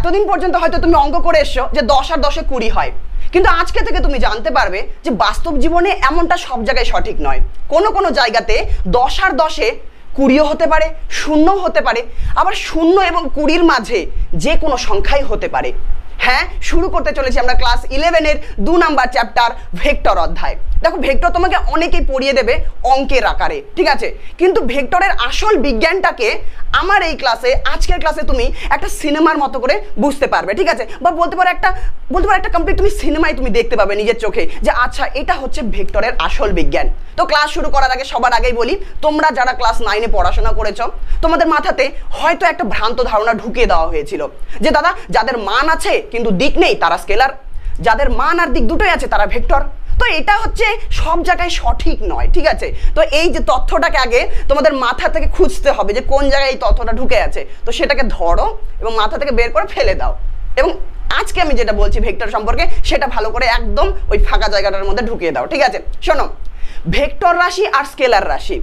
এতদিন পর্যন্ত হয়তো তুমি অঙ্ক করে এসছো যে 10 আর 10 20 হয়, কিন্তু আজকে থেকে তুমি জানতে পারবে যে বাস্তব জীবনে এমনটা সব জায়গায় সঠিক নয়। কোনো কোনো জায়গাতে 10 আর 10 20 হতে পারে, 0 হতে পারে, আবার 0 এবং 20-র মাঝে যে কোনো সংখ্যাই হতে পারে। হ্যাঁ, শুরু করতে চলেছি আমরা ক্লাস 11-এর 2 নাম্বার চ্যাপ্টার ভেক্টর অধ্যায়। দেখো, ভেক্টর তোমাকে অনেকেই পড়িয়ে দেবে অঙ্কের আকারে, ঠিক আছে, কিন্তু ভেক্টরের আসল বিজ্ঞানটাকে আমার এই ক্লাসে, আজকের ক্লাসে তুমি একটা সিনেমার মতো করে বুঝতে পারবে, ঠিক আছে, বা বলতে পারো একটা কমপ্লিট তুমি সিনেমায় তুমি দেখতে পাবে নিজের চোখে যে আচ্ছা এটা হচ্ছে ভেক্টরের আসল বিজ্ঞান। তো ক্লাস শুরু করার আগে সবার আগেই বলি, তোমরা যারা ক্লাস 9-এ পড়াশোনা করেছো তোমাদের মাথাতে হয়তো একটা ভ্রান্ত ধারণা ঢুকিয়ে দেওয়া হয়েছিল যে দাদা যাদের মান আছে কিন্তু দিক নেই তারা স্কেলার, যাদের মান আর দিক দুটোই আছে তারা ভেক্টর। তো এটা হচ্ছে সব জায়গায় সঠিক নয়, ঠিক আছে। তো এই যে তথ্যটাকে আগে তোমাদের মাথা থেকে খুঁজতে হবে যে কোন জায়গায় এই তথ্যটা ঢুকে আছে, তো সেটাকে ধরো এবং মাথা থেকে বের করে ফেলে দাও, এবং আজকে আমি যেটা বলছি ভেক্টর সম্পর্কে সেটা ভালো করে একদম ওই ফাঁকা জায়গাটার মধ্যে ঢুকিয়ে দাও, ঠিক আছে। শোনো, ভেক্টর রাশি আর স্কেলার রাশি,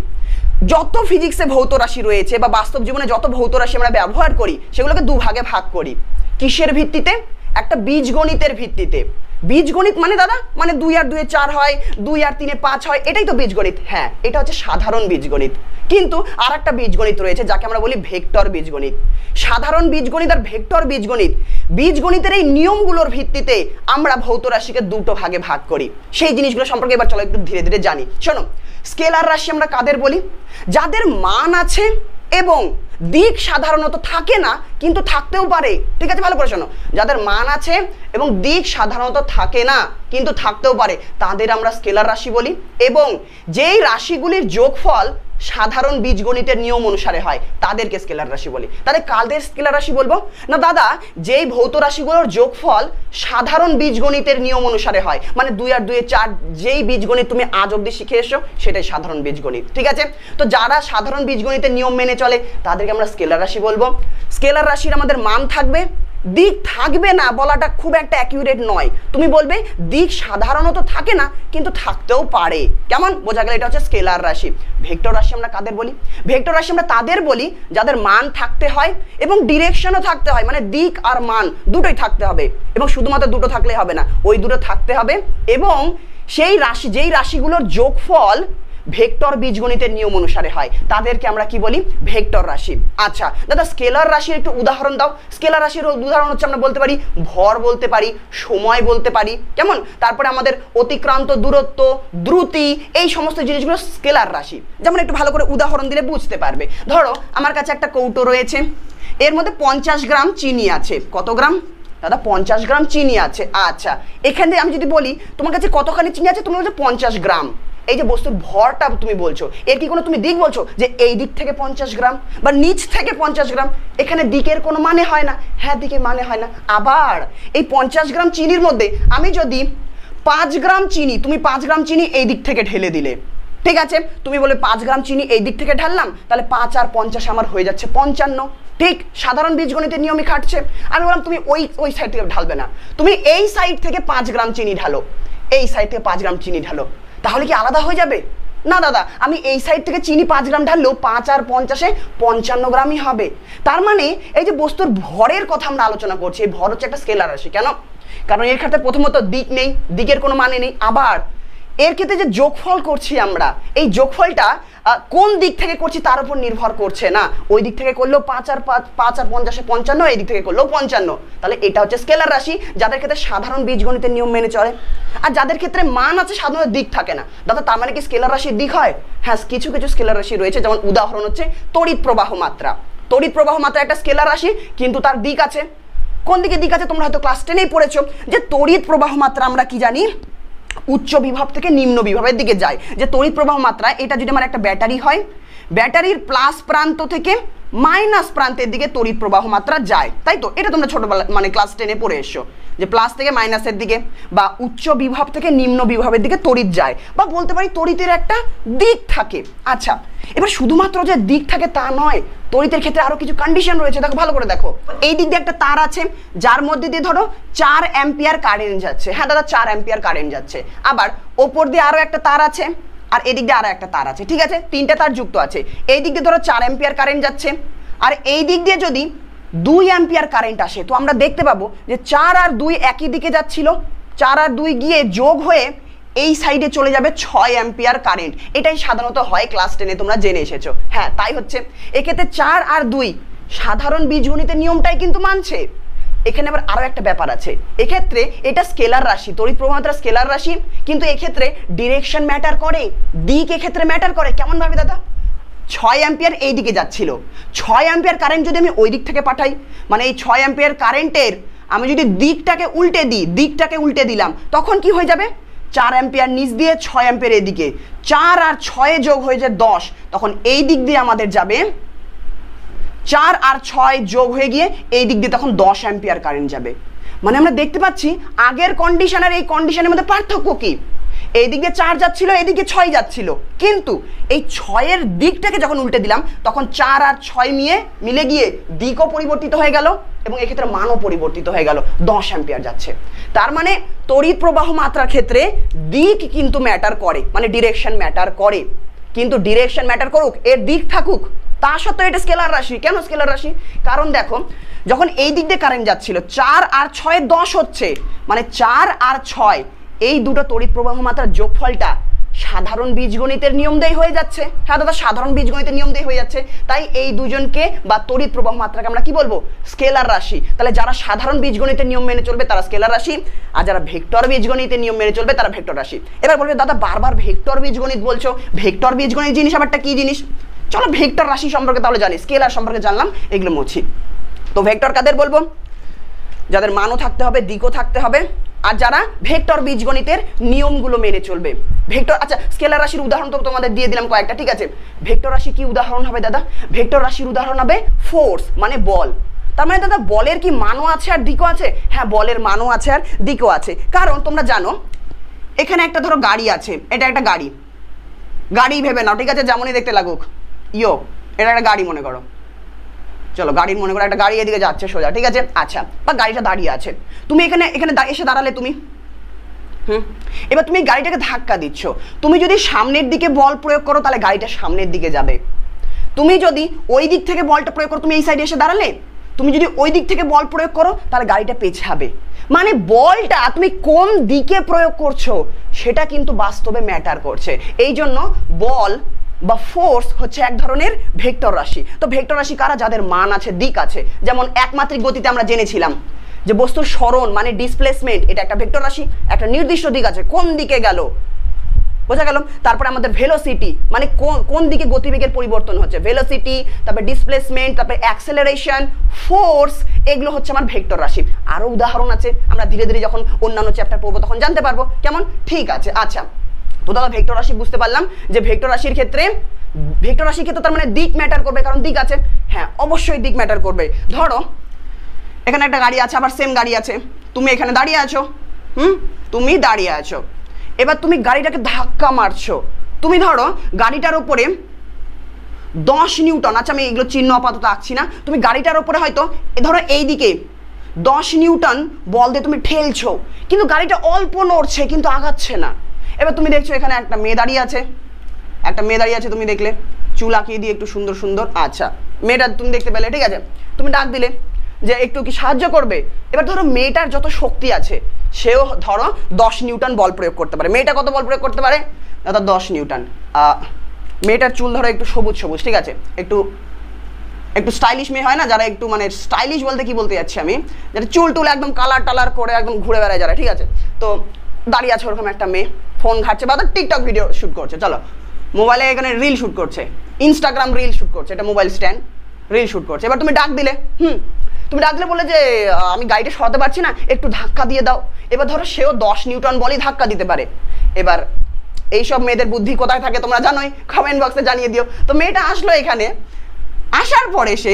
যত ফিজিক্সে ভৌত রাশি রয়েছে বা বাস্তব জীবনে যত ভৌত রাশি আমরা ব্যবহার করি সেগুলোকে দুভাগে ভাগ করি। কিসের ভিত্তিতে? একটা বীজগণিতের ভিত্তিতে। বীজগণিত মানে দাদা মানে 2 আর 2 4 হয়, 2 আর 3 5 হয়, এটাই তো বীজগণিত। হ্যাঁ, এটা হচ্ছে সাধারণ বীজগণিত, কিন্তু আর একটা বীজগণিত রয়েছে যাকে আমরা বলি ভেক্টর বীজগণিত। সাধারণ বীজগণিত আর ভেক্টর বীজগণিত, বীজগণিতের এই নিয়মগুলোর ভিত্তিতে আমরা ভৌত রাশিকে দুটো ভাগে ভাগ করি। সেই জিনিসগুলো সম্পর্কে এবার চলো একটু ধীরে ধীরে জানি। শোনো, স্কেলার রাশি আমরা কাদের বলি? যাদের মান আছে এবং দিক সাধারণত থাকে না কিন্তু থাকতেও পারে, ঠিক আছে, ভালো করে শোনো, যাদের মান আছে এবং দিক সাধারণত থাকে না কিন্তু থাকতেও পারে তাদের আমরা স্কেলার রাশি বলি। এবং যেই রাশিগুলির যোগফল সাধারণ বীজগণিতের নিয়ম অনুসারে হয় তাদেরকে স্কেলার রাশি বলি। তাহলে কাদের স্কেলার রাশি বলবো? না দাদা, যেই ভৌত রাশিগুলোর যোগফল সাধারণ বীজগণিতের নিয়ম অনুসারে হয়, মানে 2 আর 2 4 যেই বীজগণিত তুমি আজ অবধি শিখে এসো সেটাই সাধারণ বীজগণিত, ঠিক আছে। তো যারা সাধারণ বীজগণিতের নিয়ম মেনে চলে তাদেরকে আমরা স্কেলার রাশি বলবো। স্কেলার রাশির আমাদের মান থাকবে, দিক থাকবে না বলাটা খুব একটা অ্যাকিউরেট নয়, তুমি বলবে দিক সাধারণত থাকে না কিন্তু থাকতেও পারে। কেমন বোঝা গেল? এটা হচ্ছে স্কেলার রাশি। ভেক্টর রাশি আমরা কাদের বলি? ভেক্টর রাশি আমরা তাদের বলি যাদের মান থাকতে হয় এবং ডিরেকশনও থাকতে হয়, মানে দিক আর মান দুটোই থাকতে হবে, এবং শুধুমাত্র দুটো থাকলেই হবে না, ওই দুটো থাকতে হবে, এবং সেই রাশি যেই রাশিগুলোর যোগফল ভেক্টর বীজগণিতের নিয়ম অনুসারে হয় তাদেরকে আমরা কি বলি? ভেক্টর রাশি। আচ্ছা দাদা, স্কেলার রাশির একটু উদাহরণ দাও। স্কেলার রাশির উদাহরণ হচ্ছে আমরা বলতে পারি ভর, বলতে পারি সময়, বলতে পারি, কেমন, তারপরে আমাদের অতিক্রান্ত দূরত্ব, দ্রুতি, এই সমস্ত জিনিসগুলো স্কেলার রাশি। যেমন একটু ভালো করে উদাহরণ দিলে বুঝতে পারবে। ধরো আমার কাছে একটা কৌটো রয়েছে, এর মধ্যে 50 গ্রাম চিনি আছে। কত গ্রাম দাদা? 50 গ্রাম চিনি আছে। আচ্ছা, এখানে আমি যদি বলি তোমার কাছে কতখানি চিনি আছে, তুমি বলছো 50 গ্রাম। এই যে বস্তুর ভরটা তুমি বলছো, এর কি কোনো তুমি দিক বলছো যে এই দিক থেকে 50 গ্রাম বা নিচ থেকে 50 গ্রাম? এখানে দিকের কোনো মানে হয় না। হ্যাঁ, দিকের মানে হয় না। আবার এই 50 গ্রাম চিনির মধ্যে আমি যদি 5 গ্রাম চিনি, তুমি 5 গ্রাম চিনি এই দিক থেকে ঢেলে দিলে, ঠিক আছে, তুমি বলে 5 গ্রাম চিনি এই দিক থেকে ঢাললাম, তাহলে 5 আর 50 আমার হয়ে যাচ্ছে 55। ঠিক সাধারণ বীজগণিতের নিয়মই খাটছে। আমি বললাম তুমি ওই সাইড থেকে ঢালবে না, তুমি এই সাইড থেকে 5 গ্রাম চিনি ঢালো, এই সাইড থেকে 5 গ্রাম চিনি ঢালো, তাহলে কি আলাদা হয়ে যাবে? না দাদা, আমি এই সাইড থেকে চিনি 5 গ্রাম ঢাললেও 5 আর 50-এ 55 গ্রামই হবে। তার মানে এই যে বস্তুর ভরের কথা আমরা আলোচনা করছি, এই ভর হচ্ছে একটা স্কেলার রাশি। কেন? কারণ এর ক্ষেত্রে প্রথমত দিক নেই, দিকের কোনো মানে নেই। আবার এর ক্ষেত্রে যে যোগফল করছি আমরা, এই যোগফলটা কোন দিক থেকে করছি তার উপর নির্ভর করছে না। ওই দিক থেকে করলেও 5 আর 50-এ 55, এই দিক থেকে করলেও 55। তাহলে এটা হচ্ছে স্কেলার রাশি, যাদের ক্ষেত্রে সাধারণ বীজগণিতের নিয়ম মেনে চলে। আর যাদের ক্ষেত্রে মান আছে সাধারণত দিক থাকে না। দাদা তার মানে কি স্কেলার রাশির দিক হয়? হ্যাঁ, কিছু কিছু স্কেলার রাশি রয়েছে, যেমন উদাহরণ হচ্ছে তড়িৎ প্রবাহ মাত্রা। তড়িৎ প্রবাহ মাত্রা একটা স্কেলার রাশি, কিন্তু তার দিক আছে। কোন দিকে দিক আছে? তোমরা হয়তো ক্লাস 10-এই পড়েছো যে তড়িৎ প্রবাহ মাত্রা আমরা কি জানি? উচ্চ বিভব থেকে নিম্ন বিভবের দিকে যায়। যে তড়িৎ প্রবাহ মাত্রা, এটা যদি আমার একটা ব্যাটারি হয়, ব্যাটারির প্লাস প্রান্ত থেকে মাইনাস প্রান্তের দিকে তড়িৎ প্রবাহ মাত্রা যায়, তাই তো? এটা তোমরা ছোটবেলা মানে ক্লাস 10-এ পড়ে এসছো যে প্লাস থেকে মাইনাসের দিকে বা উচ্চ বিভব থেকে নিম্ন বিভবের দিকে তড়িৎ যায়, বা বলতে পারি তড়িতের একটা দিক থাকে। আচ্ছা, এবার শুধুমাত্র যে দিক থাকে তা নয়, তড়িতের ক্ষেত্রে আরো কিছু কন্ডিশন রয়েছে। দেখো ভালো করে দেখো, এই দিক দিয়ে একটা তার আছে যার মধ্যে দিয়ে ধরো 4 অ্যাম্পিয়ার কারেন্ট যাচ্ছে। হ্যাঁ দাদা, 4 অ্যাম্পিয়ার কারেন্ট যাচ্ছে। আবার ওপর দিয়ে আরো একটা তার আছে, আর এদিক দিয়ে আরো একটা তার আছে, ঠিক আছে, 3টে তার যুক্ত আছে। এই দিক দিয়ে ধরো 4 অ্যাম্পিয়ার কারেন্ট যাচ্ছে, আর এই দিক দিয়ে যদি 2 অ্যাম্পিয়ার কারেন্ট আসে, তো আমরা দেখতে পাবো যে 4 আর 2 একই দিকে যাচ্ছিল, 4 আর 2 গিয়ে যোগ হয়ে এই সাইডে চলে যাবে 6 অ্যাম্পিয়ার কারেন্ট। এটাই সাধারণত হয় ক্লাস 10-এ, তোমরা জেনে এসেছো। হ্যাঁ তাই হচ্ছে। এক্ষেত্রে 4 আর 2 সাধারণ বীজগণিতের নিয়মটাই কিন্তু মানছে। এখানে আবার আরো একটা ব্যাপার আছে, এক্ষেত্রে এটা স্কেলার রাশি, তড়িৎ প্রবাহ মাত্রা স্কেলার রাশি, কিন্তু এক্ষেত্রে ডিরেকশন ম্যাটার করে, দিক এক্ষেত্রে ম্যাটার করে। কেমন ভাবে দাদা? 6 অ্যাম্পিয়ার এই দিকে যাচ্ছিল, 6 অ্যাম্পিয়ার কারেন্ট যদি আমি ওই দিক থেকে পাঠাই, মানে এই 6 অ্যাম্পিয়ার কারেন্টের আমি যদি দিকটাকে উল্টে দিই, দিকটাকে উল্টে দিলাম, তখন কি হয়ে যাবে? 4 অ্যাম্পিয়ার নিচ দিয়ে 6 অ্যাম্পিয়ার এদিকে, 4 আর 6 যোগ হয়ে যায় 10, তখন এই দিক দিয়ে আমাদের যাবে 4 আর 6 যোগ হয়ে গিয়ে এই দিক দিয়ে তখন 10 অ্যাম্পিয়ার কারেন্ট যাবে। মানে আমরা দেখতে পাচ্ছি আগের কন্ডিশন আর এই কন্ডিশনের মধ্যে পার্থক্য কি? এই দিক দিয়ে 4 যাচ্ছিল, এদিকে 6 যাচ্ছিল, কিন্তু এই 6-এর দিকটাকে যখন উল্টে দিলাম তখন 4 আর 6 মিলে গিয়ে দিকও পরিবর্তিত হয়ে গেল এবং এক্ষেত্রে মানও পরিবর্তিত হয়ে গেল, 10 অ্যাম্পিয়ার যাচ্ছে। তার মানে তড়িৎ প্রবাহ মাত্রার ক্ষেত্রে দিক কিন্তু ম্যাটার করে, মানে ডিরেকশন ম্যাটার করে। কিন্তু ডিরেকশন ম্যাটার করুক, এর দিক থাকুক, তা সত্ত্বেও এটা স্কেলার রাশি। কেন স্কেলার রাশি? কারণ দেখো, যখন এই দিক দিয়ে কারেন্ট যাচ্ছিল 4 আর 6 10 হচ্ছে, মানে 4 আর 6 এই দুটো তড়িৎ প্রবাহ মাত্রার যোগফলটা সাধারণ বীজগণিতের নিয়ম দিয়ে হয়ে যাচ্ছে। হ্যাঁ দাদা, সাধারণ বীজগণিতের নিয়ম দিয়ে হয়ে যাচ্ছে, তাই এই দুজনকে বা তড়িৎ প্রবাহ মাত্রাকে আমরা কি বলবো? স্কেলার রাশি। তাহলে যারা সাধারণ বীজগণিতের নিয়ম মেনে চলবে তারা স্কেলার রাশি, আর যারা ভেক্টর বীজগণিতের নিয়ম মেনে চলবে তারা ভেক্টর রাশি। এবার বলবে দাদা বারবার ভেক্টর বীজগণিত বলছো, ভেক্টর বীজগণিত জিনিস আবারটা কি জিনিস? চলো ভেক্টর রাশি সম্পর্কে তাহলে জানি, স্কেলার সম্পর্কে জানলাম, এগুলো মুছি। তো ভেক্টর কাদের বলবো? যাদের মানও থাকতে হবে, দিকও থাকতে হবে, আর যারা ভেক্টর বীজগণিতের নিয়মগুলো মেনে চলবে। ভেক্টর, আচ্ছা স্কেলার রাশির উদাহরণ তো তোমাদের দিয়ে দিলাম কয়েকটা, ঠিক আছে। ভেক্টর রাশি কি উদাহরণ হবে দাদা? ভেক্টর রাশির উদাহরণ হবে ফোর্স, মানে বল। তার মানে দাদা বলের কি মানও আছে আর দিকও আছে? হ্যাঁ, বলের মানও আছে আর দিকও আছে। কারণ তোমরা জানো এখানে একটা ধরো গাড়ি আছে, এটা একটা গাড়ি, গাড়ি ভেবে নাও, ঠিক আছে, যেমনই দেখতে লাগুক। এটা একটা গাড়ি মনে করো, চলো গাড়ির মনে করো একটা গাড়ি এদিকে যাচ্ছে সোজা, ঠিক আছে। আচ্ছা, বা গাড়িটা দাঁড়িয়ে আছে, তুমি এখানে এসে দাঁড়ালে তুমি, এবার তুমি গাড়িটাকে ধাক্কা দিচ্ছ। তুমি যদি সামনের দিকে বল প্রয়োগ করো তাহলে গাড়িটা সামনের দিকে যাবে। তুমি যদি ওই দিক থেকে বলটা প্রয়োগ করো, তুমি এই সাইডে এসে দাঁড়ালে, তুমি যদি ওই দিক থেকে বল প্রয়োগ করো তাহলে গাড়িটা পেছাবে। মানে বলটা তুমি কোন দিকে প্রয়োগ করছো সেটা কিন্তু বাস্তবে ম্যাটার করছে। এই জন্য বল বা ফোর্স হচ্ছে এক ধরনের ভেক্টর রাশি। তো ভেক্টর রাশি কারা? যাদের মান আছে, দিক আছে। যেমন একমাত্রিক গতিতে আমরা জেনেছিলাম যে বস্তুর সরণ মানে ডিসপ্লেসমেন্ট, এটা একটা ভেক্টর রাশি, একটা নির্দিষ্ট দিক আছে, কোন দিকে গেল, বোঝা গেল। তারপরে আমাদের ভেলোসিটি, মানে কোন দিকে গতিবেগের পরিবর্তন হচ্ছে, ভেলোসিটি, তারপরে ডিসপ্লেসমেন্ট, তারপরে অ্যাক্সেলারেশন, ফোর্স, এগুলো হচ্ছে আমার ভেক্টর রাশি। আরো উদাহরণ আছে, আমরা ধীরে ধীরে যখন অন্যান্য চ্যাপ্টার পড়বো তখন জানতে পারবো। কেমন? ঠিক আছে। আচ্ছা, তো দাদা ভেক্টর রাশি বুঝতে পারলাম যে ভেক্টর রাশির ক্ষেত্রে তার মানে দিক ম্যাটার করবে, কারণ দিক আছে। হ্যাঁ, অবশ্যই দিক ম্যাটার করবে। ধরো এখানে একটা গাড়ি আছে, আবার সেম গাড়ি আছে, তুমি এখানে দাঁড়িয়ে আছো, তুমি দাঁড়িয়ে আছো, এবার তুমি গাড়িটাকে ধাক্কা মারছো। তুমি ধরো গাড়িটার উপরে 10 নিউটন, আচ্ছা আমি এগুলো চিহ্ন আপাতত আঁকছি না, তুমি গাড়িটার উপরে হয়তো ধরো এইদিকে 10 নিউটন বল দিয়ে তুমি ঠেলছো, কিন্তু গাড়িটা অল্প নড়ছে কিন্তু আগাচ্ছে না। এবার তুমি দেখছো এখানে একটা মেয়ে দাঁড়িয়ে আছে, তুমি দেখলে, চুল আঁকিয়ে দিয়ে একটু সুন্দর সুন্দর, আচ্ছা মেয়েটা তুমি দেখতে পেলে, ঠিক আছে, তুমি ডাক দিলে যে একটু কি সাহায্য করবে। এবার ধরো মেয়েটার যত শক্তি আছে সেও ধরো 10 নিউটন বল প্রয়োগ করতে পারে। মেয়েটা কত বল প্রয়োগ করতে পারে দাদা? 10 নিউটন। মেয়েটার চুল ধরো একটু সবুজ সবুজ, ঠিক আছে, একটু স্টাইলিশ মেয়ে হয় না, যারা একটু মানে স্টাইলিশ বলতে কি বলতে যাচ্ছি আমি, যারা চুল টুল একদম কালার টালার করে একদম ঘুরে বেড়ায় যারা, ঠিক আছে। তো দাঁড়িয়ে আছে ওরকম একটা মেয়ে, ফোন ঘাটছে বা টিকটক ভিডিও শ্যুট করছে, চলো মোবাইলে এখানে রিল শ্যুট করছে, ইনস্টাগ্রাম রিল শ্যুট করছে, এটা মোবাইল স্ট্যান্ড, রিল শ্যুট করছে। এবার তুমি ডাক দিলে, তুমি ডাক দিলে বলে যে আমি গাড়িটা সরাতে পারছি না, একটু ধাক্কা দিয়ে দাও। এবার ধরো সেও 10 নিউটন বলই ধাক্কা দিতে পারে। এবার এইসব মেয়েদের বুদ্ধি কোথায় থাকে তোমরা জানোই, কমেন্ট বক্সে জানিয়ে দিও। তো মেয়েটা আসলো এখানে, আসার পরে সে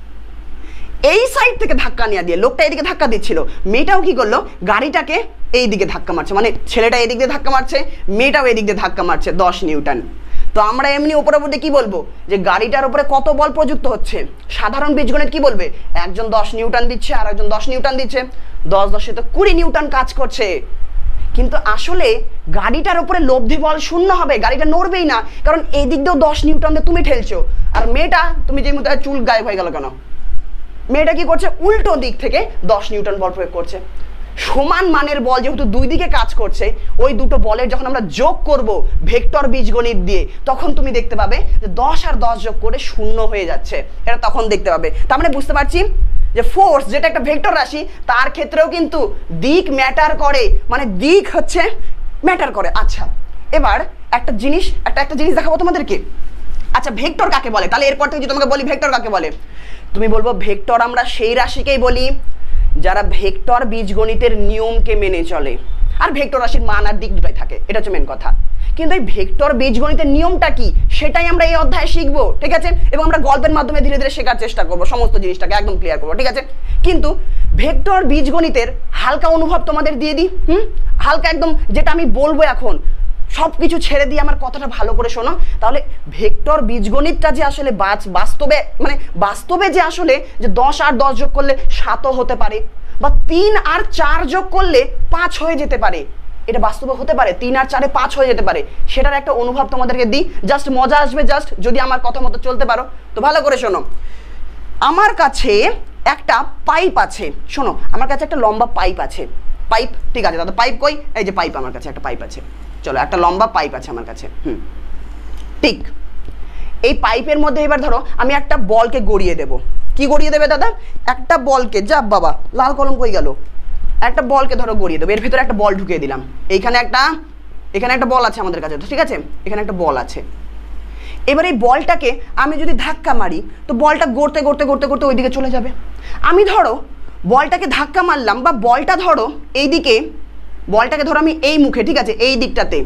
এই সাইড থেকে ধাক্কা নিয়ে দিয়ে, লোকটা এদিকে ধাক্কা দিচ্ছিল, মেয়েটাও কি করলো গাড়িটাকে এই দিকে ধাক্কা মারছে, মানে ছেলেটা এদিক দিয়ে ধাক্কা মারছে, মেয়েটাও এদিক দিয়ে ধাক্কা মারছে 10 নিউটন। তো আমরা এমনি উপরে উপরে কি বলবো যে গাড়িটার উপরে কত বল প্রযুক্ত হচ্ছে? সাধারণ বীজগণিত কি বলবে? একজন 10 নিউটন দিচ্ছে আর একজন 10 নিউটন দিচ্ছে, 10 10 তো 20 নিউটন কাজ করছে। কিন্তু আসলে গাড়িটার উপরে লব্ধি বল শূন্য হবে, গাড়িটা নড়বেই না, কারণ এই দিক দিয়েও 10 নিউটন দিয়ে তুমি ঠেলছো। আর মেয়েটা, তুমি যে মতো চুল গায়েব হয়ে গেল কেন? মেয়েটা কি করছে, উল্টো দিক থেকে 10 নিউটন বল প্রয়োগ করছে। সমান মানের বল যেহেতু দুই দিকে কাজ করছে, ওই দুটো বলের যখন আমরা যোগ করব ভেক্টর বীজগণিত দিয়ে, তখন তুমি দেখতে পাবে যে 10 আর 10 যোগ করে 0 হয়ে যাচ্ছে, এটা তখন দেখতে পাবে। তার মানে বুঝতে পারছি যে ফোর্স যেটা একটা ভেক্টর রাশি, তার ক্ষেত্রেও কিন্তু দিক ম্যাটার করে, মানে দিক হচ্ছে ম্যাটার করে। আচ্ছা, এবার একটা জিনিস দেখাবো তোমাদেরকে। আচ্ছা, ভেক্টর কাকে বলে? তাহলে এরপর থেকে যদি তোমাকে বলি ভেক্টর কাকে বলে, তুমি বলবো ভেক্টর আমরা সেই রাশিকেই বলি যারা ভেক্টর বীজগণিতের নিয়মকে মেনে চলে, আর ভেক্টর রাশির মান আর দিক দুটাই থাকে, এটা হচ্ছে মেন কথা। কিন্তু এই ভেক্টর বীজগণিতের নিয়মটা কি সেটাই আমরা এই অধ্যায়ে শিখবো, ঠিক আছে? এবং আমরা গল্পের মাধ্যমে ধীরে ধীরে শেখার চেষ্টা করবো, সমস্ত জিনিসটাকে একদম ক্লিয়ার করবো, ঠিক আছে? কিন্তু ভেক্টর বীজগণিতের হালকা অনুভব তোমাদের দিয়ে দিই, হালকা একদম, যেটা আমি বলবো এখন সব কিছু ছেড়ে দিয়ে আমার কথাটা ভালো করে শোনো। তাহলে ভেক্টর বীজগণিতটা যে আসলে বাস্তবে যে আসলে যে 10 আর 10 যোগ করলে 7ও হতে পারে, বা 3 আর 4 যোগ করলে 5 হয়ে যেতে পারে, এটা বাস্তবে হতে পারে, 3 আর 4-এ 5 হয়ে যেতে পারে, সেটার একটা অনুভব তোমাদেরকে দিই। জাস্ট মজা আসবে, জাস্ট যদি আমার কথা মতো চলতে পারো। তো ভালো করে শোনো, আমার কাছে একটা পাইপ আছে, শোনো, আমার কাছে একটা লম্বা পাইপ আছে, পাইপ, ঠিক আছে দাদা, পাইপ কই? এই যে পাইপ, আমার কাছে একটা পাইপ আছে, চলো, একটা লম্বা পাইপ আছে আমার কাছে, ঠিক। এই পাইপের মধ্যে এবার ধরো আমি একটা বলকে গড়িয়ে দেব। কি গড়িয়ে দেবে দাদা? একটা বলকে, যা বাবা লাল কলম কই গেল, একটা বলকে ধরো গড়িয়ে দেবো, এর ভিতরে একটা বল ঢুকিয়ে দিলাম, এখানে একটা বল আছে আমাদের কাছে, ঠিক আছে? এখানে একটা বল আছে। এবার এই বলটাকে আমি যদি ধাক্কা মারি, তো বলটা গড়তে গড়তে গড়তে গড়তে ওইদিকে চলে যাবে। আমি ধরো বলটাকে ধাক্কা মারলাম, বা বলটা ধরো এইদিকে, বলটাকে ধরো আমি এই মুখে, ঠিক আছে, এই দিকটাতে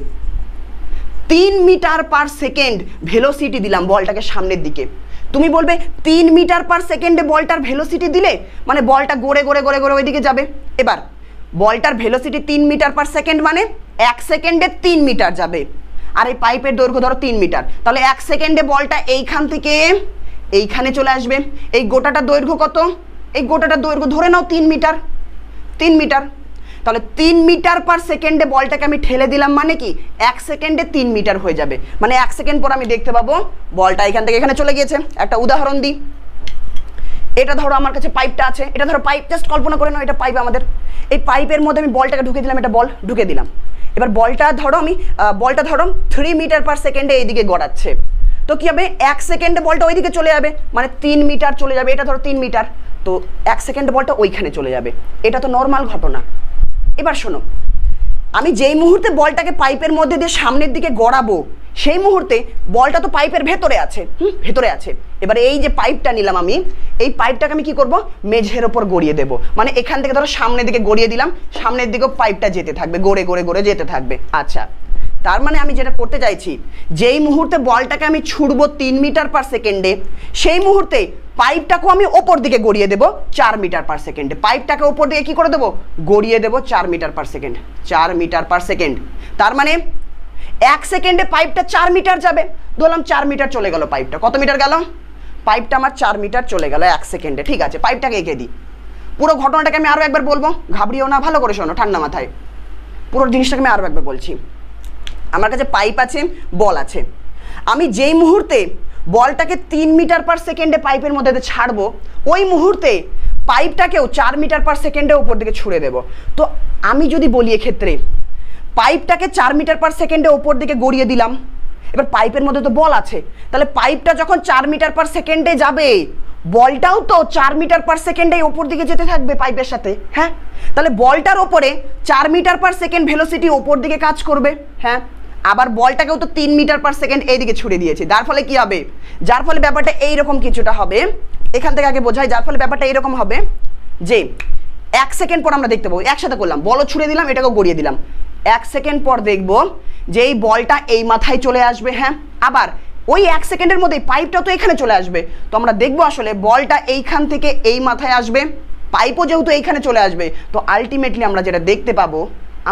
3 মিটার পার সেকেন্ড ভেলোসিটি দিলাম বলটাকে সামনের দিকে। তুমি বলবে 3 মিটার পার সেকেন্ডে বলটার ভেলোসিটি দিলে মানে বলটা গড়ে গড়ে গড়ে গড়ে ওইদিকে যাবে। এবার বলটার ভেলোসিটি 3 মিটার পার সেকেন্ড, মানে 1 সেকেন্ডে 3 মিটার যাবে, আর এই পাইপের দৈর্ঘ্য ধরো 3 মিটার, তাহলে 1 সেকেন্ডে বলটা এইখান থেকে এইখানে চলে আসবে। এই গোটাটা দৈর্ঘ্য কত? এই গোটাটা দৈর্ঘ্য ধরে নাও 3 মিটার, 3 মিটার, তাহলে 3 মিটার পার সেকেন্ডে বলটাকে আমি ঠেলে দিলাম, মানে কি 1 সেকেন্ডে 3 মিটার হয়ে যাবে, মানে 1 সেকেন্ড পর আমি দেখতে পাবো বলটা এখান থেকে এখানে চলে গিয়েছে। একটা উদাহরণ দিই, এটা ধরো আমার কাছে পাইপটা আছে, এটা ধরো পাইপ, জাস্ট কল্পনা করে নাও এটা পাইপ আমাদের। এই পাইপের মধ্যে আমি বলটাকে ঢুকে দিলাম, এটা বল ঢুকে দিলাম। এবার বলটা ধরো 3 মিটার পার সেকেন্ডে এইদিকে গড়াচ্ছে, তো কি হবে? 1 সেকেন্ডে বলটা ওইদিকে চলে যাবে, মানে 3 মিটার চলে যাবে, এটা ধরো 3 মিটার, তো 1 সেকেন্ডে বলটা ওইখানে চলে যাবে, এটা তো নর্মাল ঘটনা। এবার শোনো, আমি যেই মুহূর্তে বলটাকে পাইপের মধ্যে দিয়ে সামনের দিকে গড়াবো, সেই মুহূর্তে বলটা তো পাইপের ভেতরে আছে। এবার এই যে পাইপটা নিলাম আমি, এই পাইপটাকে আমি কি করব? মেঝের ওপর গড়িয়ে দেব, মানে এখান থেকে ধরো সামনের দিকে গড়িয়ে দিলাম, সামনের দিকেও পাইপটা যেতে থাকবে, গড়ে গড়ে গড়ে যেতে থাকবে। আচ্ছা, তার মানে আমি যেটা করতে চাইছি, যেই মুহূর্তে বলটাকে আমি ছুড়বো 3 মিটার পার সেকেন্ডে, সেই মুহূর্তে পাইপটাকেও আমি ওপর দিকে গড়িয়ে দেবো 4 মিটার পার সেকেন্ডে। পাইপটাকে ওপর দিকে কি করে দেবো? গড়িয়ে দেবো 4 metre per second, 4 metre per second. তার মানে 1 সেকেন্ডে পাইপটা 4 মিটার যাবে, ধরলাম 4 মিটার চলে গেল পাইপটা। কত মিটার গেল? পাইপটা আমার 4 মিটার চলে গেল 1 সেকেন্ডে, ঠিক আছে? পাইপটাকে এঁকে দিই। পুরো ঘটনাটাকে আমি আরও একবার বলবো, ঘাবড়িও না, ভালো করে শোনো ঠান্ডা মাথায়, পুরো জিনিসটাকে আমি আরও একবার বলছি। আমার কাছে পাইপ আছে, বল আছে, আমি যেই মুহূর্তে বলটাকে 3 মিটার পার সেকেন্ডে পাইপের মধ্যে ছাড়বো, ওই মুহূর্তে পাইপটাকেও 4 মিটার পার সেকেন্ডে উপর দিকে ছুড়ে দেব। তো আমি যদি বলি এক্ষেত্রে পাইপটাকে 4 মিটার পার সেকেন্ডে উপর দিকে গড়িয়ে দিলাম, এবার পাইপের মধ্যে তো বল আছে, তাহলে পাইপটা যখন 4 মিটার পার সেকেন্ডে যাবে, বলটাও তো 4 মিটার পার সেকেন্ডে উপর দিকে যেতে থাকবে পাইপের সাথে, হ্যাঁ? তাহলে বলটার ওপরে 4 মিটার পার সেকেন্ড ভেলোসিটি উপর দিকে কাজ করবে, হ্যাঁ? আবার বলটাকেও তো 3 মিটার পার সেকেন্ড এইদিকে ছুড়ে দিয়েছে, যার ফলে কি হবে? যার ফলে ব্যাপারটা এইরকম কিছুটা হবে, এখান থেকে আগে বোঝাই, যার ফলে ব্যাপারটা এইরকম হবে যে 1 সেকেন্ড পর আমরা দেখতে পাবো, একসাথে করলাম, বলও ছুড়ে দিলাম, এটাকেও গড়িয়ে দিলাম, 1 সেকেন্ড পর দেখবো যে এই বলটা এই মাথায় চলে আসবে, হ্যাঁ? আবার ওই 1 সেকেন্ডের মধ্যে পাইপটা তো এখানে চলে আসবে, তো আমরা দেখবো আসলে বলটা এইখান থেকে এই মাথায় আসবে, পাইপও যেহেতু এইখানে চলে আসবে, তো আলটিমেটলি আমরা যেটা দেখতে পাবো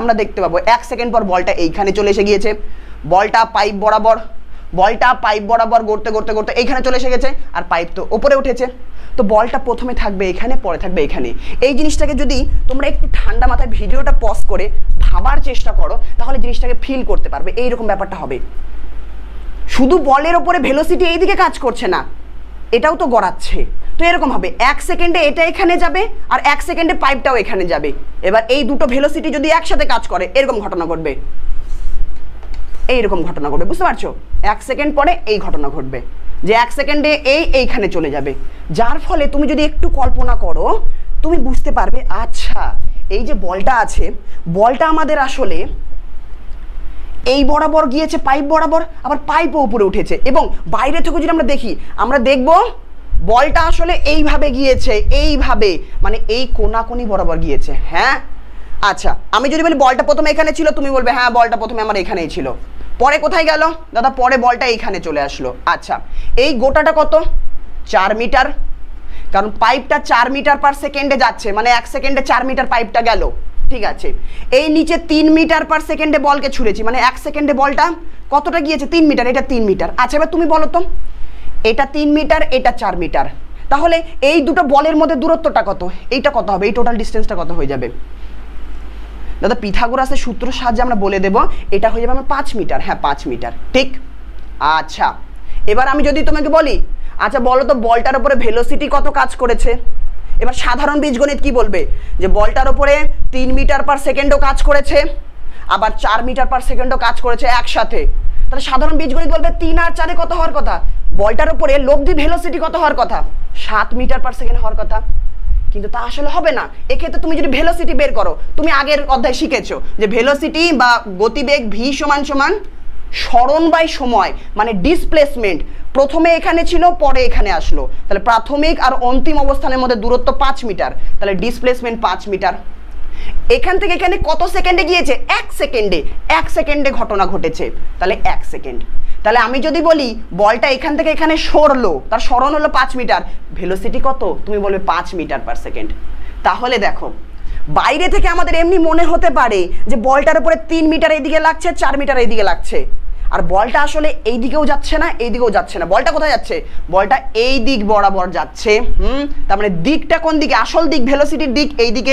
1 সেকেন্ড পর বলটা এইখানে চলে এসে গিয়েছে, বলটা পাইপ বরাবর গড়তে গড়তে গড়তে এইখানে চলে এসে গেছে, আর পাইপ তো ওপরে উঠেছে, তো বলটা প্রথমে থাকবে এখানে, পরে থাকবে এখানে। এই জিনিসটাকে যদি তোমরা একটু ঠান্ডা মাথায় ভিডিওটা পজ করে ভাবার চেষ্টা করো, তাহলে জিনিসটাকে ফিল করতে পারবে, এইরকম ব্যাপারটা হবে। শুধু বলের ওপরে ভেলোসিটি এইদিকে কাজ করছে না, এটাও তো গড়াচ্ছে, তো এরকম হবে 1 সেকেন্ডে এটা এখানে যাবে আর 1 সেকেন্ডে পাইপটাও এখানে যাবে। এবার এই দুটো ভেলোসিটি যদি একসাথে কাজ করে এরকম ঘটনা ঘটবে, এইরকম ঘটনা ঘটবে, বুঝতে পারছো? 1 সেকেন্ড পরে এই ঘটনা ঘটবে যে 1 সেকেন্ডে এইখানে চলে যাবে, যার ফলে তুমি যদি একটু কল্পনা করো তুমি বুঝতে পারবে আচ্ছা এই যে বলটা আছে, বলটা আমাদের আসলে এই বরাবর গিয়েছে পাইপ বরাবর, আবার পাইপও উপরে উঠেছে, এবং বাইরে থেকে যদি আমরা দেখি আমরা দেখব বলটা আসলে এইভাবে গিয়েছে, এইভাবে মানে এই কোনাকুনি বরাবর গিয়েছে। হ্যাঁ আচ্ছা, আমি যদি বলি বলটা প্রথমে এখানে ছিল, তুমি বলবে হ্যাঁ বলটা প্রথমে আমার এখানেই ছিল, পরে কোথায় গেল দাদা? পরে বলটা এইখানে চলে আসলো। আচ্ছা, এই গোটাটা কত? 4 মিটার, কারণ পাইপটা 4 মিটার পার সেকেন্ডে যাচ্ছে, মানে 1 সেকেন্ডে 4 মিটার পাইপটা গেল, ঠিক আছে। এই নিচে 3 মিটার পার সেকেন্ডে বলকে ছুঁড়েছি, মানে 1 সেকেন্ডে বলটা কতটা গিয়েছে? 3 মিটার, এটা 3 মিটার। আচ্ছা এবার তুমি বলো তো, এটা 3 মিটার, এটা 4 মিটার, তাহলে এই দুটো বলের মধ্যে দূরত্বটা কত? এইটা কত হবে? এই টোটাল ডিস্টেন্সটা কত হয়ে যাবে দাদা? পিথাগোরাসের সূত্র সাহায্যে আমরা বলে দেব, এটা হয়ে যাবে আমার 5 মিটার। হ্যাঁ 5 মিটার, ঠিক। আচ্ছা এবার আমি যদি তোমাকে বলি আচ্ছা বলো তো বলটার উপরে ভেলোসিটি কত কাজ করেছে? এবার সাধারণ বীজগণিত কি বলবে যে বলটার উপরে 3 মিটার পার সেকেন্ডও কাজ করেছে, আবার 4 মিটার পার সেকেন্ডও কাজ করেছে একসাথে, তাহলে সাধারণ বীজগণিত বলবে 3 আর 4 কত হওয়ার কথা? বলটার উপরে লব্ধি ভেলোসিটি কত হওয়ার কথা? 7 মিটার পার সেকেন্ড হওয়ার কথা। কিন্তু তা আসলে হবে না। এক্ষেত্রে তুমি যদি ভেলোসিটি বের করো, তুমি আগের অধ্যায়ে শিখেছো যে ভেলোসিটি বা গতিবেগ ভি সমান সমান সরণ বাই সময়, মানে ডিসপ্লেসমেন্ট। প্রথমে এখানে ছিল, পরে এখানে আসলো, তাহলে প্রাথমিক আর অন্তিম অবস্থানের মধ্যে দূরত্ব 5 মিটার, তাহলে ডিসপ্লেসমেন্ট 5 মিটার। এখান থেকে এখানে কত সেকেন্ডে গিয়েছে? 1 সেকেন্ডে, 1 সেকেন্ডে ঘটনা ঘটেছে, তাহলে 1 সেকেন্ড। তাহলে আমি যদি বলি বলটা এখান থেকে এখানে সরলো, তার সরণ হলো 5 মিটার, ভেলোসিটি কত? তুমি বলবে 5 মিটার পার সেকেন্ড। তাহলে দেখো বাইরে থেকে আমাদের এমনি মনে হতে পারে যে বলটার উপরে 3 মিটার এইদিকে লাগছে, 4 মিটার এইদিকে লাগছে, আর বলটা আসলে এই দিকেও যাচ্ছে না, এই দিকেও যাচ্ছে না। বলটা কোথায় যাচ্ছে? বলটা এই দিক বরাবর যাচ্ছে। তার মানে দিকটা কোন দিকে? আসল দিক, ভেলোসিটির দিক এই দিকে।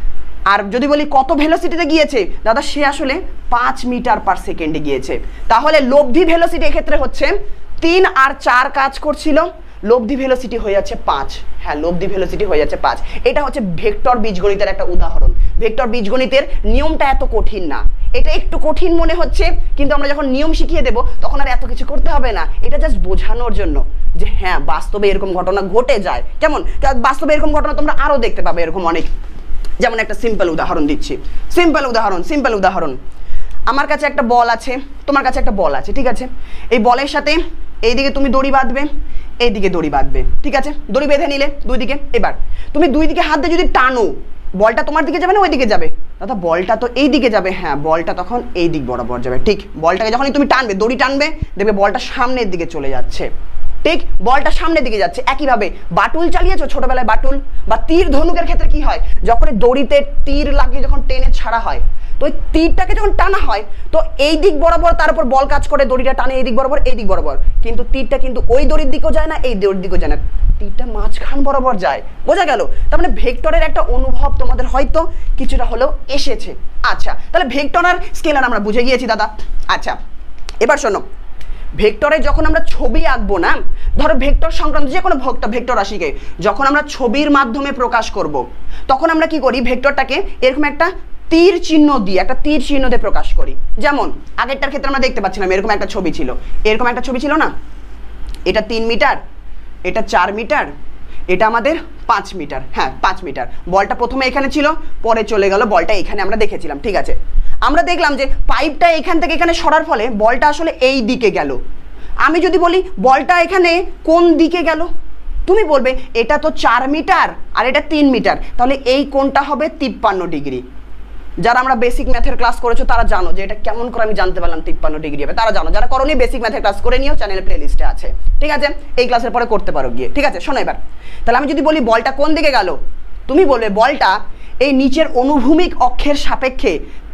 আর যদি বলি কত ভেলোসিটিতে গিয়েছে দাদা, সে আসলে 5 মিটার পার সেকেন্ডে গিয়েছে। তাহলে লব্ধি ভেলোসিটি এক্ষেত্রে হচ্ছে 3 আর 4 কাজ করছিল, লব্ধি ভেলোসিটি হয়ে যাচ্ছে 5। হ্যাঁ লব্ধি ভেলোসিটি হয়ে যাচ্ছে 5। এটা হচ্ছে ভেক্টর বীজগণিতের একটা উদাহরণ। ভেক্টর বীজগণিতের নিয়মটা এত কঠিন না, এটা একটু কঠিন মনে হচ্ছে, কিন্তু আমরা যখন নিয়ম শিখিয়ে দেব তখন আর এত কিছু করতে হবে না। এটা জাস্ট বোঝানোর জন্য যে হ্যাঁ বাস্তবে এরকম ঘটনা ঘটে যায়। কেমন? বাস্তবে এরকম ঘটনা তোমরা আরো দেখতে পাবে এরকম অনেক। যেমন একটা সিম্পল উদাহরণ দিচ্ছি, সিম্পল উদাহরণ। আমার কাছে একটা বল আছে, তোমার কাছে একটা বল আছে, ঠিক আছে। এই বলের সাথে এইদিকে তুমি দড়ি বাঁধবে, এইদিকে দড়ি বাঁধবে, ঠিক আছে। দড়ি বেঁধে নিলে দুই দিকে। এবার তুমি দুই দিকে হাত দিয়ে যদি টানো, বলটা তোমার দিকে যাবে না ওই দিকে যাবে? দাদা বলটা তো এই দিকে যাবে। হ্যাঁ বলটা তখন এই দিক বরাবর যাবে, ঠিক। বলটাকে যখনই তুমি টানবে, দড়ি টানবে, দেখবে বলটা সামনের দিকে চলে যাচ্ছে, ঠিক। বলটা সামনের দিকে যাচ্ছে। একইভাবে বাটুল চালিয়েছো ছোটবেলায়, বাটুল বা তীর ধনুকের ক্ষেত্রে কি হয়? যখন দড়িতে তীর লাগিয়ে যখন টেনে ছাড়া হয়, তো ওই তীরটাকে যখন টানা হয় তো এই দিক বরাবর তার উপর বল কাজ করে, দড়িটা টানে এই দিক বরাবর, এই দিক বরাবর, কিন্তু তীরটা কিন্তু ওই দড়ির দিকেও যায় না, এই দড়ির দিকেও যায় না, তীরটা মাঝখান বরাবর যায়। বোঝা গেল? তার মানে ভেক্টরের একটা অনুভব তোমাদের হয়তো কিছুটা হলেও এসেছে। আচ্ছা তাহলে ভেক্টর আর স্কেলার আমরা বুঝে গিয়েছি দাদা। আচ্ছা এবার শোনো, ভেক্টরে যখন আমরা ছবি আঁকবো না, ধরো ভেক্টর সংক্রান্ত যে কোনো ভেক্টর রাশিকে যখন আমরা ছবির মাধ্যমে প্রকাশ করব, তখন আমরা কি করি? ভেক্টরটাকে এরকম একটা তীর চিহ্ন দিয়ে, একটা তীর চিহ্ন দিয়ে প্রকাশ করি। যেমন আগেরটার ক্ষেত্রে আমরা দেখতে পাচ্ছিলাম এরকম একটা ছবি ছিল, এরকম একটা ছবি ছিল না? এটা 3 মিটার, এটা 4 মিটার, এটা আমাদের 5 মিটার। হ্যাঁ 5 মিটার। বলটা প্রথমে এখানে ছিল, পরে চলে গেল, বলটা এখানে আমরা দেখেছিলাম, ঠিক আছে। আমরা দেখলাম যে পাইপটা এখান থেকে এখানে সরার ফলে বলটা আসলে এই দিকে গেল। আমি যদি বলি বলটা এখানে কোন দিকে গেল, তুমি বলবে এটা তো 4 মিটার আর এটা 3 মিটার, তাহলে এই কোণটা হবে 53 ডিগ্রি। যারা আমরা বেসিক ম্যাথের ক্লাস করেছো তারা জানো যে এটা কেমন করে আমি জানতে পারলাম 53 ডিগ্রি হবে, তারা জানো। যারা করোনি বেসিক ম্যাথের ক্লাস করে নিও, চ্যানেলের প্লে লিস্টে আছে, ঠিক আছে। এই ক্লাসের পরে করতে পারো গিয়ে, ঠিক আছে। শোনো এবার, তাহলে আমি যদি বলি বলটা কোন দিকে গেল, তুমি বলবে বলটা এই নিচের অনুভূমিক অক্ষের সাপেক্ষে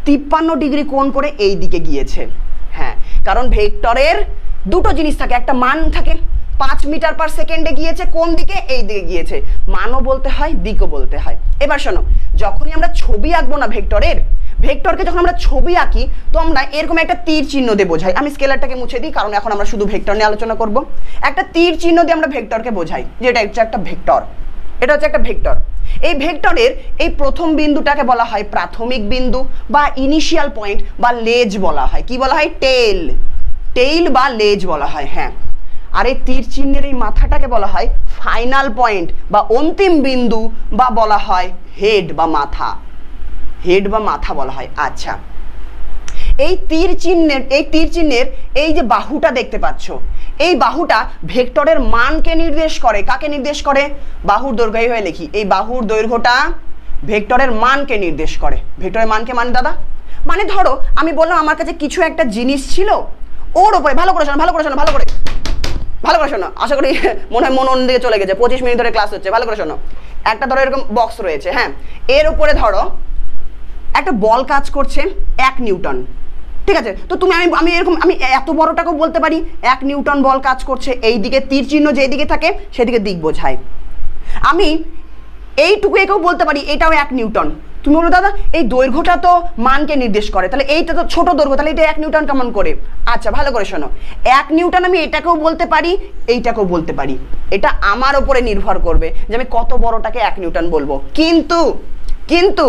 53 ডিগ্রি কোণ করে এই দিকে গিয়েছে। হ্যাঁ কারণ ভেক্টরের দুটো জিনিস থাকে, একটা মান থাকে, 5 মিটার পার সেকেন্ডে গিয়েছে কোন দিকে? এই দিকে গিয়েছে। মানও বলতে হয়, দিকও বলতে হয়। এবার শোনো, যখনই আমরা ছবি আঁকবো না ভেক্টরের, ভেক্টরকে যখন আমরা ছবি আঁকি তো আমরা এরকম একটা তীর চিহ্ন দিয়ে বোঝাই। আমি স্কেলারটাকে মুছে দিই, কারণ এখন আমরা শুধু ভেক্টর নিয়ে আলোচনা করব। একটা তীর চিহ্ন দিয়ে আমরা ভেক্টরকে বোঝাই, যে এটা হচ্ছে একটা ভেক্টর, এটা হচ্ছে একটা ভেক্টর। এই ভেক্টরের এই প্রথম বিন্দুটাকে বলা হয় প্রাথমিক বিন্দু বা ইনিশিয়াল পয়েন্ট বা লেজ বলা হয়। কি বলা হয়? টেইল, টেইল বা লেজ বলা হয়। হ্যাঁ, আর এই তীর চিহ্নের এই মাথাটাকে বলা হয় ফাইনাল পয়েন্ট বা অন্তিম বিন্দু বা বলা হয় হেড বা মাথা, হেড বা মাথা বলা হয়। আচ্ছা, এই তীর চিহ্নের এই যে বাহুটা দেখতে পাচ্ছ, এই বাহুটা ভেক্টরের মানকে নির্দেশ করে। কাকে নির্দেশ করে? বাহুর দৈর্ঘ্য হয়ে লিখি, এই বাহুর দৈর্ঘ্যটা ভেক্টরের মানকে নির্দেশ করে। ভেক্টরের মানকে মানে দাদা, মানে ধরো আমি বললাম আমার কাছে কিছু একটা জিনিস ছিল, ওর উপরে ভালো করে শোনো, ভালো করে শোনো, ভালো করে শোনো, আশা করি মনে হয় মন অন্যদিকে চলে গেছে, 25 মিনিট ধরে ক্লাস হচ্ছে, ভালো করে শোনো। একটা ধরো এরকম বক্স রয়েছে, হ্যাঁ, এর উপরে ধরো একটা বল কাজ করছে 1 নিউটন, ঠিক আছে? তো তুমি আমি এরকম আমি এত বড়টাকেও বলতে পারি 1 নিউটন বল কাজ করছে, এই দিকে তীর চিহ্ন যেদিকে থাকে সেদিকে দিক বোঝায়। আমি এইটুকু একেও বলতে পারি এটাও 1 নিউটন। তুমি বলো দাদা এই দৈর্ঘ্যটা তো মানকে নির্দেশ করে, তাহলে এইটা তো ছোট দৈর্ঘ্য, তাহলে এটা 1 নিউটন কেমন করে? আচ্ছা, ভালো করে শোনো, 1 নিউটন আমি এটাকেও বলতে পারি, এইটাকেও বলতে পারি। এটা আমার উপরে নির্ভর করবে যে আমি কত বড়টাকে 1 নিউটন বলবো। কিন্তু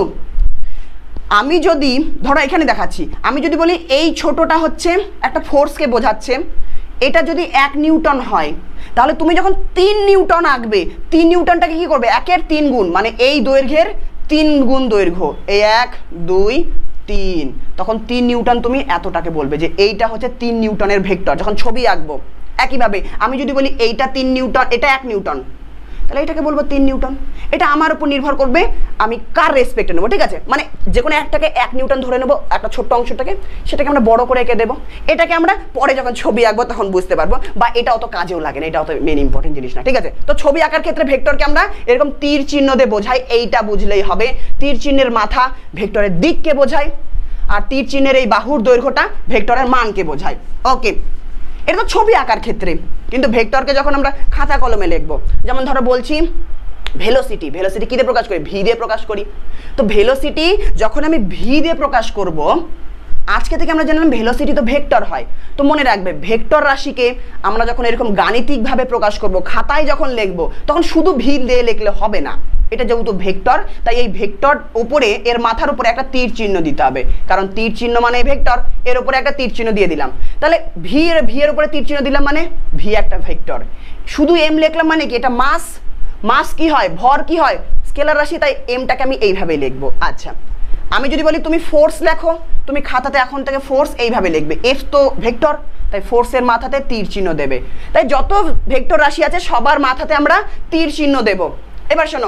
আমি যদি ধরো এখানে দেখাচ্ছি, আমি যদি বলি এই ছোটটা হচ্ছে একটা ফোর্সকে বোঝাচ্ছে, এটা যদি 1 নিউটন হয়, তাহলে তুমি যখন 3 নিউটন আঁকবে, 3 নিউটনটাকে কি করবে? 1-এর 3 গুণ, মানে এই দৈর্ঘ্যের 3 গুণ দৈর্ঘ্য, এই 1 2 3, তখন 3 নিউটন তুমি এতটাকে বলবে যে এইটা হচ্ছে 3 নিউটনের ভেক্টর যখন ছবি আঁকবো। একইভাবে আমি যদি বলি এইটা 3 নিউটন, এটা 1 নিউটন, তাহলে এটাকে বলবো 3 নিউটন। এটা আমার উপর নির্ভর করবে আমি কার রেসপেক্টে নেবো, ঠিক আছে? মানে যে কোনো একটাকে 1 নিউটন ধরে নেবো, একটা ছোট্ট অংশটাকে, সেটাকে আমরা বড় করে এঁকে দেবো। এটাকে আমরা পরে যখন ছবি আঁকবো তখন বুঝতে পারবো, বা এটা অত কাজেও লাগে না, এটা অত মেন ইম্পর্টেন্ট জিনিস না, ঠিক আছে? তো ছবি আঁকার ক্ষেত্রে ভেক্টরকে আমরা এরকম তীর চিহ্ন দিয়ে বোঝাই, এইটা বুঝলেই হবে। তীর চিহ্নের মাথা ভেক্টরের দিককে বোঝায়, আর তীর চিহ্নের এই বাহুর দৈর্ঘ্যটা ভেক্টরের মানকে বোঝায়। ওকে, এটা তো ছবি আঁকার ক্ষেত্রে। কিন্তু ভেক্টরকে যখন আমরা খাতা কলমে লিখবো, যেমন ধরো বলছি ভেলোসিটি, ভেলোসিটি কী দিয়ে প্রকাশ করি? ভি দিয়ে প্রকাশ করি। তো ভেলোসিটি যখন আমি ভি দিয়ে প্রকাশ করব, আজকে থেকে আমরা জানলাম ভেলোসিটি তো ভেক্টর হয়। তো মনে রাখবে ভেক্টর রাশিকে আমরা যখন এরকম গাণিতিকভাবে প্রকাশ করব, খাতায় যখন লিখবো, তখন শুধু ভি দিয়ে লিখলে হবে না। এটা যেহেতু ভেক্টর, তাই এই ভেক্টর উপরে এর মাথার উপরে একটা তীর চিহ্ন দিতে হবে, কারণ তীর চিহ্ন মানে ভেক্টর, এর উপরে একটা তীর চিহ্ন দিয়ে দিলাম। তাহলে ভি এর উপরে তীর চিহ্ন দিলাম মানে ভি একটা ভেক্টর। শুধু এম লিখলাম মানে কি? এটা মাস। মাস কি হয়? ভর কি হয়? স্কেলার রাশি, তাই এমটাকে আমি এইভাবে লিখবো। আচ্ছা, আমি যদি বলি তুমি ফোর্স লেখো, তুমি খাতাতে এখন থেকে ফোর্স এইভাবে লিখবে। এফ তো ভেক্টর, তাই ফোর্সের মাথাতে তীর চিহ্ন দেবে। তাই যত ভেক্টর রাশি আছে সবার মাথাতে আমরা তীর চিহ্ন দেব। এবার শোনো,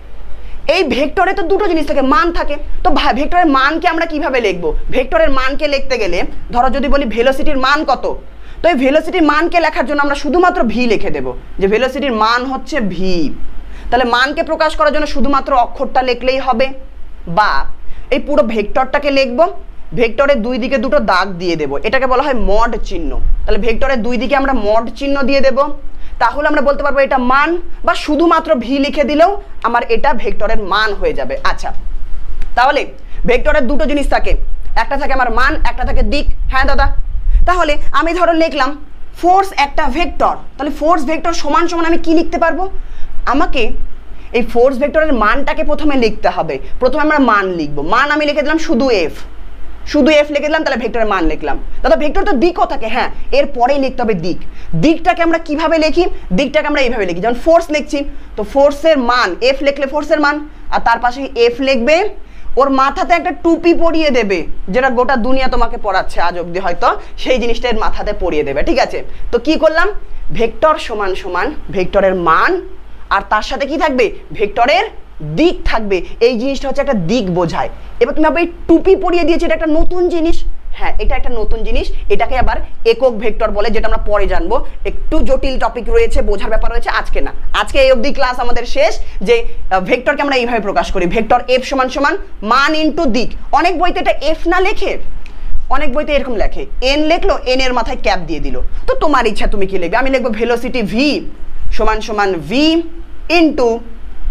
এই ভেক্টরে তো দুটো জিনিস থাকে, মান থাকে। তো ভেক্টরের মানকে আমরা কিভাবে লিখবো? ভেক্টরের মানকে লিখতে গেলে ধরো যদি বলি ভেলোসিটির মান কত, তো এই ভেলোসিটির মানকে লেখার জন্য আমরা শুধুমাত্র ভি লিখে দেবো, যে ভেলোসিটির মান হচ্ছে ভি। তাহলে মানকে প্রকাশ করার জন্য শুধুমাত্র অক্ষরটা লিখলেই হবে, বা এই পুরো ভেক্টরটাকে লিখবো, ভেক্টরের দুই দিকে দুটো দাগ দিয়ে দেবো, এটাকে বলা হয় মড চিহ্ন। তাহলে ভেক্টরের দুই দিকে আমরা মড চিহ্ন দিয়ে দেবো, তাহলে আমরা বলতে পারবো এটা মান, বা শুধুমাত্র ভি লিখে দিলেও আমার এটা ভেক্টরের মান হয়ে যাবে। আচ্ছা, তাহলে ভেক্টরের দুটো জিনিস থাকে, একটা থাকে আমার মান, একটা থাকে দিক। হ্যাঁ দাদা, তাহলে আমি ধরো লিখলাম ফোর্স একটা ভেক্টর, তাহলে ফোর্স ভেক্টর সমান সমান আমি কি লিখতে পারবো? আমাকে এই ফোর্স ভেক্টরের মানটাকে প্রথমে লিখতে হবে। প্রথমে আমরা মান লিখবো, মান আমি লিখে দিলাম শুধু এফ, শুধু এফ লিখে দিলাম, তাহলে ভেক্টরের মান লিখলাম। দাদা ভেক্টর তো দিকও থাকে, হ্যাঁ, এর পরেই লিখতে হবে দিক। দিকটাকে আমরা কিভাবে লিখি? দিকটাকে আমরা এইভাবে লিখি, যেমন ফোর্স লিখছি, তো ফোর্সের মান এফ লিখলে ফোর্সের মান, আর তার পাশে এফ লিখবে, ওর মাথাতে একটা টুপি পরিয়ে দেবে, যেটা গোটা দুনিয়া তোমাকে পড়াচ্ছে আজ অব্দি হয়তো, সেই জিনিসটা এর মাথাতে পরিয়ে দেবে, ঠিক আছে? তো কি করলাম? ভেক্টর সমান সমান ভেক্টরের মান, আর তার সাথে কি থাকবে? ভেক্টরের দিক থাকবে। এই জিনিসটা হচ্ছে একটা দিক বোঝায়। এবার তুমি আবার এই টুপি পরিয়ে দিয়েছে, এটা একটা নতুন জিনিস। হ্যাঁ, এটা একটা নতুন জিনিস, এটাকে আবার একক ভেক্টর বলে, যেটা আমরা পরে জানবো। একটু জটিল টপিক রয়েছে, বোঝার ব্যাপার রয়েছে, আজকে না। আজকে এই অবধি ক্লাস আমাদের শেষ, যে ভেক্টরকে আমরা এইভাবে প্রকাশ করি, ভেক্টর এফ সমান সমান মান ইন্টু দিক। অনেক বইতে এটা এফ না লেখে, অনেক বইতে এরকম লেখে, এন লিখলো, এন এর মাথায় ক্যাপ দিয়ে দিল। তো তোমার ইচ্ছা তুমি কি লিখবে? আমি লিখবো ভেলোসিটি ভি সমান সমান ভি ইন্টু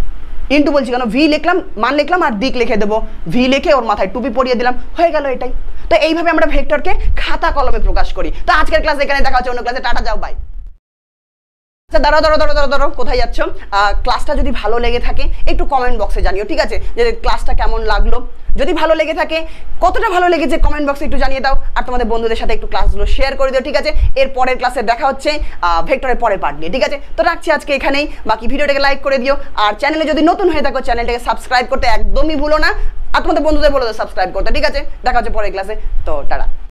ইন্টু বলছি কেন, ভি লিখলাম, মান লিখলাম আর দিক লিখে দেবো, ভি লিখে ওর মাথায় টুপি পরিয়ে দিলাম, হয়ে গেল এটাই। তো এইভাবে আমরা ভেক্টরকে খাতা কলমে প্রকাশ করি। তো আজকের ক্লাস এখানে, দেখা হচ্ছে অন্য ক্লাসে, টাটা, যাও, বাই। আচ্ছা দাঁড়াও, কোথায় যাচ্ছ? ক্লাসটা যদি ভালো লেগে থাকে একটু কমেন্ট বক্সে জানিও, ঠিক আছে, যে ক্লাসটা কেমন লাগলো। যদি ভালো লেগে থাকে, কতটা ভালো লেগেছে কমেন্ট বক্সে একটু জানিয়ে দাও, আর তোমাদের বন্ধুদের সাথে একটু ক্লাসগুলো শেয়ার করে দিও, ঠিক আছে। এর পরের ক্লাসে দেখা হচ্ছে ভেক্টরের পরের পার্ট নিয়ে, ঠিক আছে। তো রাখছি আজকে এখানেই, বাকি ভিডিওটাকে লাইক করে দিও, আর চ্যানেলে যদি নতুন হয়ে থাকো চ্যানেলটাকে সাবস্ক্রাইব করতে একদমই ভুলো না, আর তোমাদের বন্ধুদের বলে দাও সাবস্ক্রাইব করতে, ঠিক আছে। দেখা হচ্ছে পরের ক্লাসে, তো টাটা।